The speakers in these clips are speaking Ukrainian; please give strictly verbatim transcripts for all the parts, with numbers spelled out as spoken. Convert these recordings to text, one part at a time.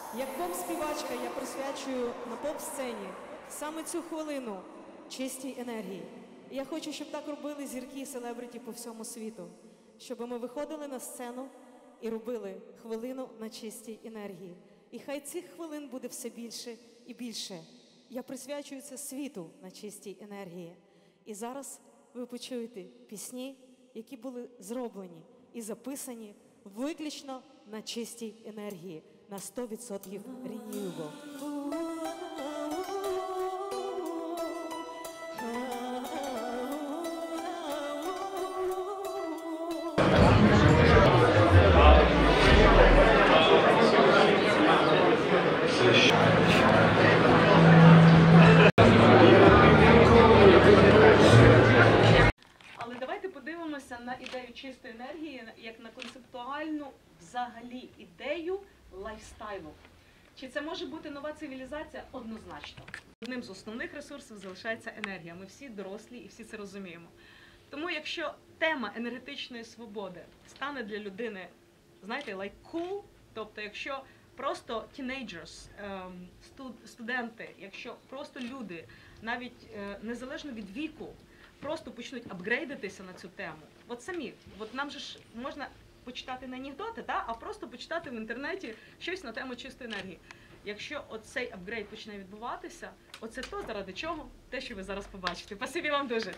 Як поп-співачка я присвячую на поп-сцені саме цю хвилину чистій енергії. І я хочу, щоб так робили зірки і селебриті по всьому світу. Щоб ми виходили на сцену і робили хвилину на чистій енергії. І хай цих хвилин буде все більше і більше. Я присвячую це світу на чистій енергії. І зараз ви почуєте пісні, які були зроблені і записані виключно на чистій енергії, на сто відсотків renewable. Але давайте подивимося на ідею чистої енергії, як на концептуальну взагалі ідею лайфстайлу. Чи це може бути нова цивілізація? Однозначно. Одним з основних ресурсів залишається енергія. Ми всі дорослі і всі це розуміємо. Тому якщо тема енергетичної свободи стане для людини, знаєте, like cool, тобто якщо просто teenagers, студенти, якщо просто люди, навіть незалежно від віку, просто почнуть апгрейдитися на цю тему. От самі, от нам же ж можна почитати не анекдоти, та, а просто почитати в інтернеті щось на тему чистої енергії. Якщо оцей апгрейд почне відбуватися, оце то, заради чого, те, що ви зараз побачите. Спасибі вам дуже.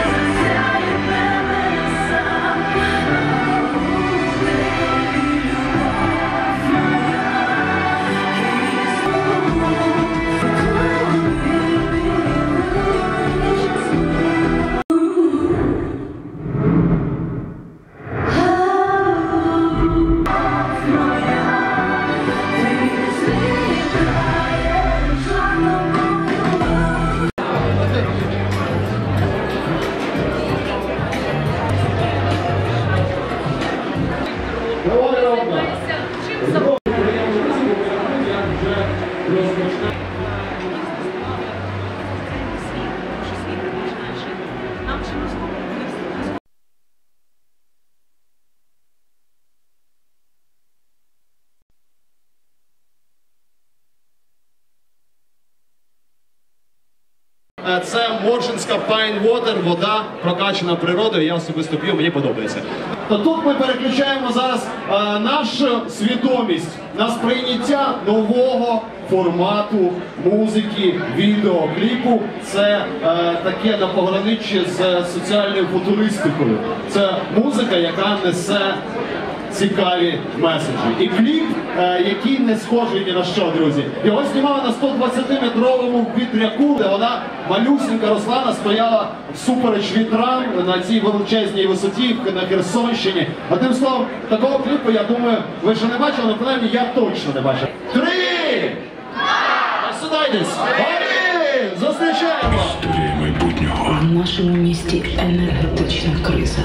Це Моршинська Pine Water, вода, прокачана природою, я особисто п'ю, мені подобається. То тут ми переключаємо зараз е, нашу свідомість на сприйняття нового формату музики, відео, кліпу. Це е, таке на пограниччі з соціальною футуристикою. Це музика, яка несе цікаві меседжі. І кліп, е, який не схожий ні на що, друзі. Його знімали на сто двадцятиметровому вітряку, де вона, малюсенька Руслана, стояла всупереч вітрам на цій величезній висоті на Херсонщині. Одним словом, такого кліпу, я думаю, ви ще не бачили, але принаймні я точно не бачив. Три! Сідайтесь! Один! Зустрічаємо! Історія майбутнього. В нашому місті енергетична криза.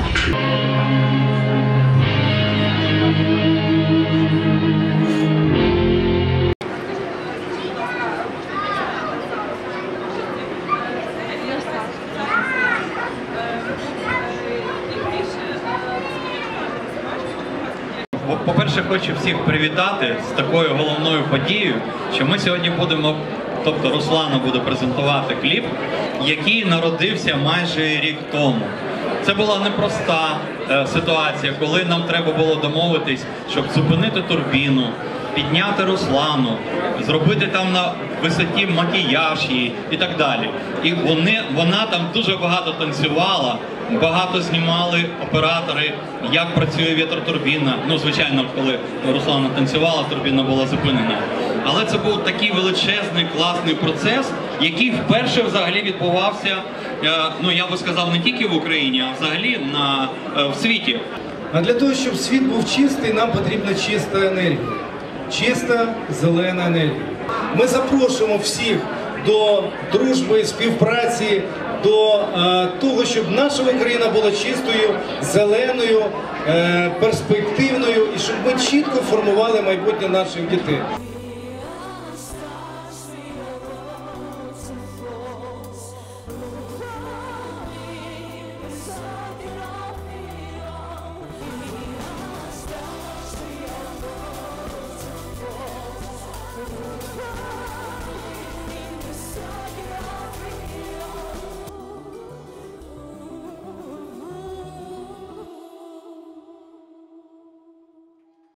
По-перше, хочу всіх привітати з такою головною подією, що ми сьогодні будемо, тобто Руслана буде презентувати кліп, який народився майже рік тому. Це була непроста е, ситуація, коли нам треба було домовитись, щоб зупинити турбіну, підняти Руслану, зробити там на висоті макіяж її і так далі. І вони, вона там дуже багато танцювала, багато знімали оператори, як працює вітротурбіна. Ну, звичайно, коли Руслана танцювала, турбіна була зупинена. Але це був такий величезний, класний процес, який вперше взагалі відбувався, ну, я би сказав, не тільки в Україні, а взагалі на, в світі. А для того, щоб світ був чистий, нам потрібна чиста енергія. Чиста, зелена енергія. Ми запрошуємо всіх до дружби, співпраці, до е, того, щоб наша Україна була чистою, зеленою, е, перспективною і щоб ми чітко формували майбутнє наших дітей.